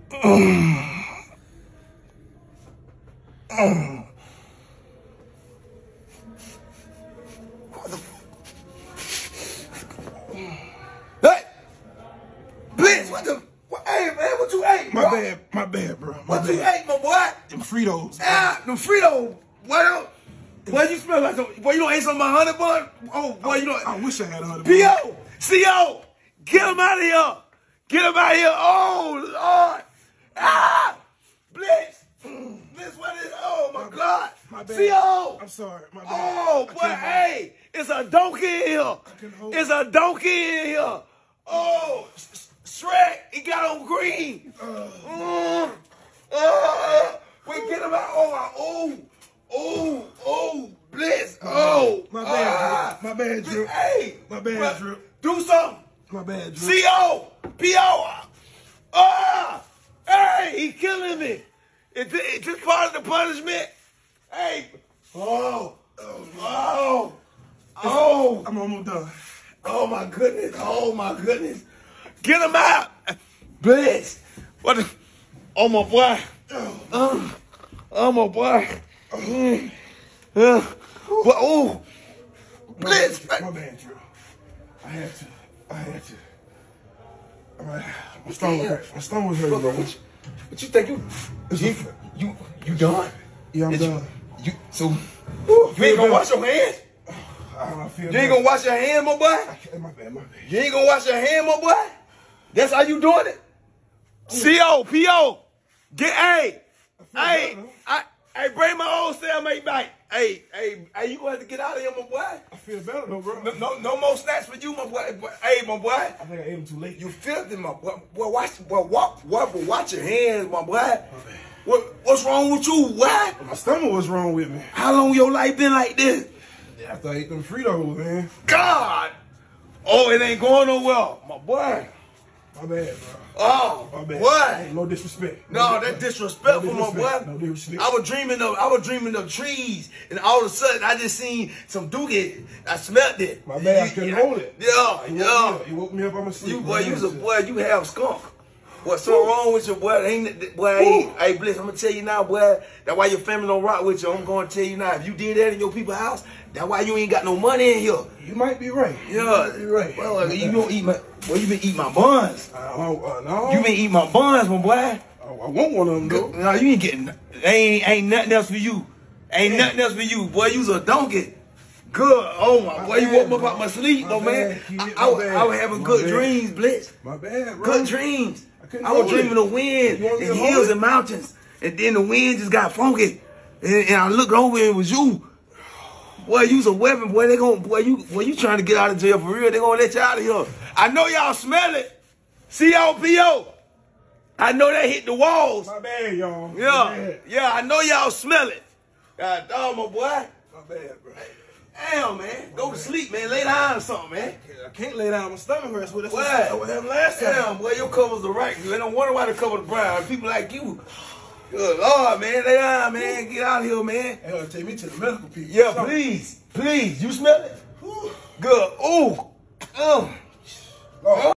Hey, Blitz, hey man, what you ate, bro? My bad, bro. What you ate, my boy? Them Fritos. Ah, them Fritos. Boy, you smell like some. Boy, you don't eat some of my honey bun? Oh, boy, you don't. I wish I had a honey bun. P.O. C.O. Get him out of here. Get him out of here. Oh, Lord. Ah, Blitz. Blitz, what is? Oh, my God. My bad. C.O. I'm sorry. My bad. Oh, boy, hey. It's a donkey in here. It's a donkey in here. Oh, Shrek, he got on green. Wait, get him out. Oh, Blitz. Oh. My bad, my bad, Drew. Hey. My bad, Drew. Do something. My bad, Drew. C.O. P.O. Hey, he killing me. It's just part of the punishment. Hey. Oh. I'm almost done. Oh my goodness. Get him out. Blitz. What the? Oh my boy. Oh my boy. Oh. Blitz. My bad, Drew. I had to. My stomach hurt. My stomach was hurting, bro. What you think you done? Yeah, I'm done. You ain't gonna wash your hands? I feel You ain't gonna wash your hands, my boy? My bad. You ain't gonna wash your hands, my boy? That's how you doing it? C.O. P.O. Hey, bring my old cellmate back. Hey, you gonna have to get out of here, my boy. I feel better though, bro. No more snacks for you, my boy. Hey, my boy. I think I ate them too late. You filthy, my boy. Watch your hands, my boy. What's wrong with you? What? My stomach was wrong with me. How long your life been like this? After I ate them Fritos, man. God. Oh, it ain't going nowhere, my boy. My bad, bro. Oh, my bad. Boy. No disrespect. No, that's disrespectful, my boy. No disrespect. I was dreaming of trees, and all of a sudden I just seen some dookie. I smelled it. My bad, I couldn't hold it. Yeah. You woke me up on my sleep. You have skunk. What's so wrong with you, boy? Hey, Blitz, I'm gonna tell you now, boy. That's why your family don't rock with you. I'm gonna tell you now. If you did that in your people's house, that's why you ain't got no money in here. You might be right. Yeah, you right. Well, you don't eat my. Well, you been eating my buns. No. You been eating my buns, my boy. I want one of them though. No, you ain't getting. Ain't nothing else for you. Ain't nothing else for you, boy. You's a donkey. Good. Oh my boy, you woke me up out my sleep, though, man. I was having good dreams, Blitz. My bad, bro. Good dreams. I was dreaming of wind and hills and mountains, and then the wind just got funky, and I looked over and it was you. Boy, you's a weapon, boy. You trying to get out of jail for real? They gonna let you out of here. I know y'all smell it. C.O.P.O. I know that hit the walls. My bad, y'all. Yeah. I know y'all smell it. God dog, my boy. My bad, bro. Damn, man. Go to sleep, man. Lay down or something, man. I can't lay down. My stomach hurts. That's what happened last time. Damn, boy, your covers are right. They don't wonder why they cover the brown. People like you. Good Lord, man. Lay down, man. Get out of here, man. They gonna take me to the medical people. Yeah, please. You smell it? Good. Ooh.